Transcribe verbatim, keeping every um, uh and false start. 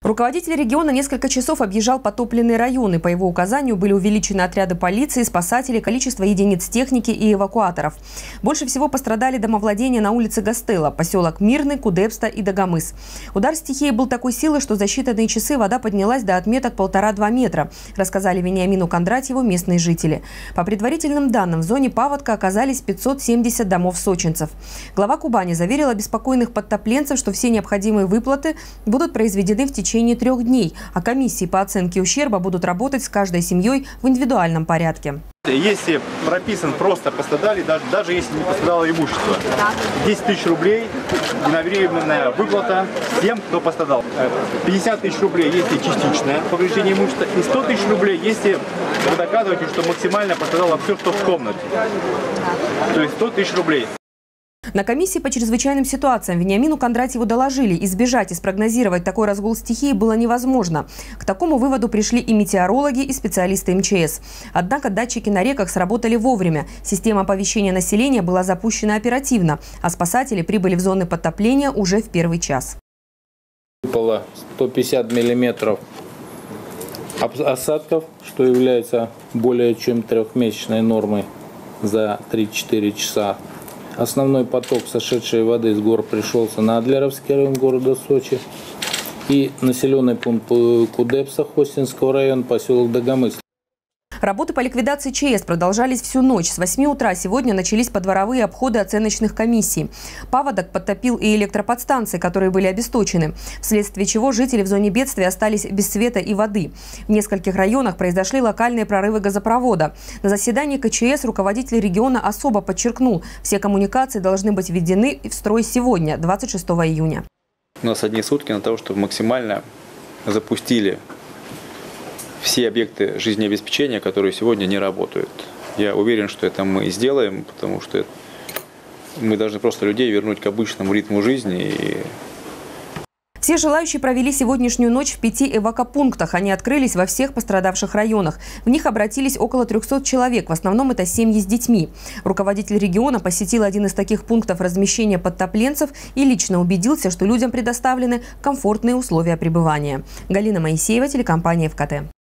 Руководитель региона несколько часов объезжал потопленные районы. По его указанию были увеличены отряды полиции, спасателей, количество единиц техники и эвакуаторов. Больше всего пострадали домовладения на улице Гастелло, поселок Мирный, Кудепста и Дагомыс. Удар стихии был такой силы, что за считанные часы вода поднялась до отметок полтора-два метра, рассказали Вениамину Кондратьеву местные жители. По предварительным данным, в зоне паводка оказались пятьсот семьдесят домов сочинцев. Глава Кубани заверил обеспокоенных подтопленцев, что все необходимые выплаты будут произведены в течение В течение трех дней, а комиссии по оценке ущерба будут работать с каждой семьей в индивидуальном порядке. Если прописан просто пострадали, даже, даже если не пострадало имущество, десять тысяч рублей единовременная выплата всем, кто пострадал. пятьдесят тысяч рублей, если частичное повреждение имущества, и сто тысяч рублей, если вы доказываете, что максимально пострадало все, что в комнате. То есть сто тысяч рублей. На комиссии по чрезвычайным ситуациям Вениамину Кондратьеву доложили, избежать и спрогнозировать такой разгул стихии было невозможно. К такому выводу пришли и метеорологи, и специалисты эм че эс. Однако датчики на реках сработали вовремя. Система оповещения населения была запущена оперативно, а спасатели прибыли в зоны подтопления уже в первый час. Выпало сто пятьдесят миллиметров осадков, что является более чем трехмесячной нормой за три-четыре часа. Основной поток сошедшей воды с гор пришелся на Адлеровский район города Сочи и населенный пункт Кудепста Хостинского района, поселок Дагомыс. Работы по ликвидации ЧС продолжались всю ночь. С восьми утра сегодня начались подворовые обходы оценочных комиссий. Паводок подтопил и электроподстанции, которые были обесточены, вследствие чего жители в зоне бедствия остались без света и воды. В нескольких районах произошли локальные прорывы газопровода. На заседании ка че эс руководитель региона особо подчеркнул, все коммуникации должны быть введены в строй сегодня, двадцать шестого июня. У нас одни сутки на то, чтобы максимально запустили все объекты жизнеобеспечения, которые сегодня не работают. Я уверен, что это мы сделаем, потому что мы должны просто людей вернуть к обычному ритму жизни. И... Все желающие провели сегодняшнюю ночь в пяти эвакопунктах. Они открылись во всех пострадавших районах. В них обратились около трёхсот человек. В основном это семьи с детьми. Руководитель региона посетил один из таких пунктов размещения подтопленцев и лично убедился, что людям предоставлены комфортные условия пребывания. Галина Моисеева, телекомпания эф ка тэ.